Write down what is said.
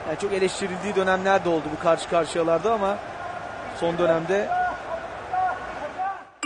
Yani çok eleştirildiği dönemler de oldu bu karşı karşıyalarda ama son dönemde